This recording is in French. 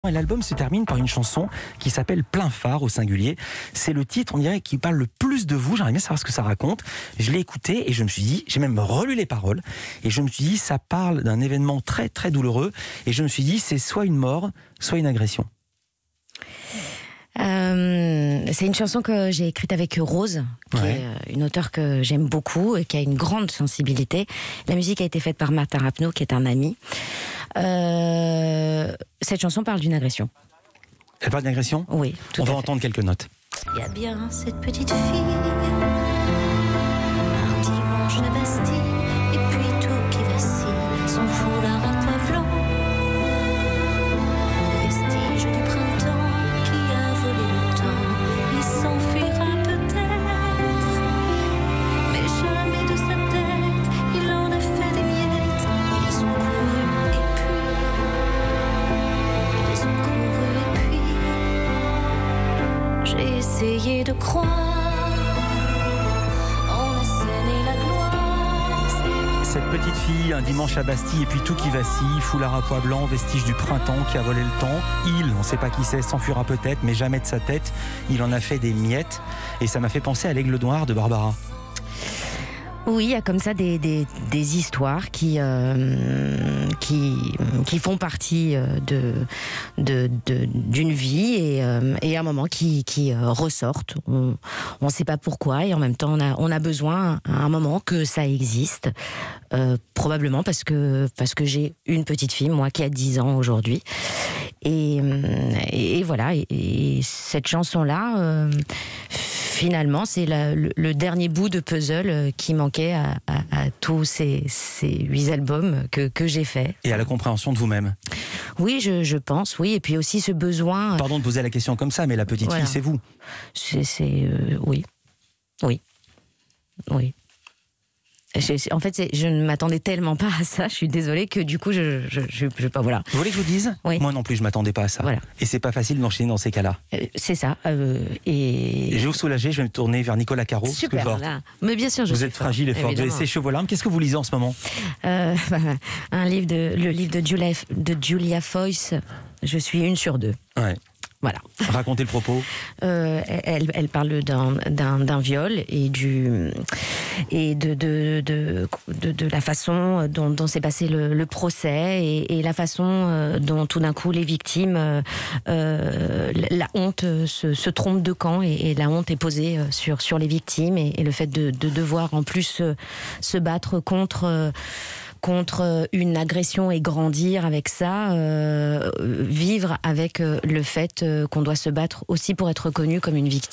Et l'album se termine par une chanson qui s'appelle Plein phare au singulier. C'est le titre, on dirait, qui parle le plus de vous. J'aimerais bien savoir ce que ça raconte. Je l'ai écouté et je me suis dit, j'ai même relu les paroles, et je me suis dit, ça parle d'un événement très très douloureux, et je me suis dit, c'est soit une mort, soit une agression. C'est une chanson que j'ai écrite avec Rose, qui est une auteure que j'aime beaucoup et qui a une grande sensibilité. La musique a été faite par Martin Rapneau, qui est un ami. Cette chanson parle d'une agression. Elle parle d'agression ? Oui, tout On va à fait. entendre quelques notes. Il y a bien cette petite fille, un dimanche à Bastille, et puis tout qui vacille, son foulard à pois blanc, vestige du printemps qui a volé le temps, il s'enfuira peut-être, mais jamais de sa tête, il en a fait des miettes, ils ont couru et puis, j'ai essayé de croire en la scène et la gloire. Cette petite fille, un dimanche à Bastille, et puis tout qui vacille, foulard à pois blanc, vestige du printemps qui a volé le temps. Il, on ne sait pas qui c'est, s'enfuira peut-être, mais jamais de sa tête, il en a fait des miettes. Et ça m'a fait penser à l'Aigle noir de Barbara. Oui, il y a comme ça des histoires qui font partie d'une vie et à un moment qui ressortent. On ne sait pas pourquoi et en même temps on a besoin à un moment que ça existe. Probablement parce que j'ai une petite fille, moi, qui a 10 ans aujourd'hui. Et voilà, et cette chanson-là... Finalement, c'est le dernier bout de puzzle qui manquait à tous ces 8 albums que j'ai faits. Et à la compréhension de vous-même. Oui, je pense, oui. Et puis aussi ce besoin... Pardon de poser la question comme ça, mais la petite fille, c'est vous. Oui. En fait, je ne m'attendais tellement pas à ça. Je suis désolée que du coup, je pas voilà. Vous voulez que je vous dise ? Oui. Moi non plus, je m'attendais pas à ça. Voilà. Et c'est pas facile d'enchaîner dans ces cas-là. C'est ça. Et je vais vous soulager. Je vais me tourner vers Nicolas Caro. Super. Parce que Là. Mais bien sûr, vous êtes fragile et fort. Vous avez ses cheveux larmes. Qu'est-ce que vous lisez en ce moment ? Le livre de Julia Foyce. Je suis 1 sur 2. Ouais. Voilà. Racontez le propos. Elle parle d'un viol et de la façon dont s'est passé le procès et la façon dont tout d'un coup les victimes, la honte se trompe de camp et la honte est posée sur les victimes et le fait de devoir en plus se battre contre une agression et grandir avec ça, vivre avec le fait qu'on doit se battre aussi pour être reconnu comme une victime.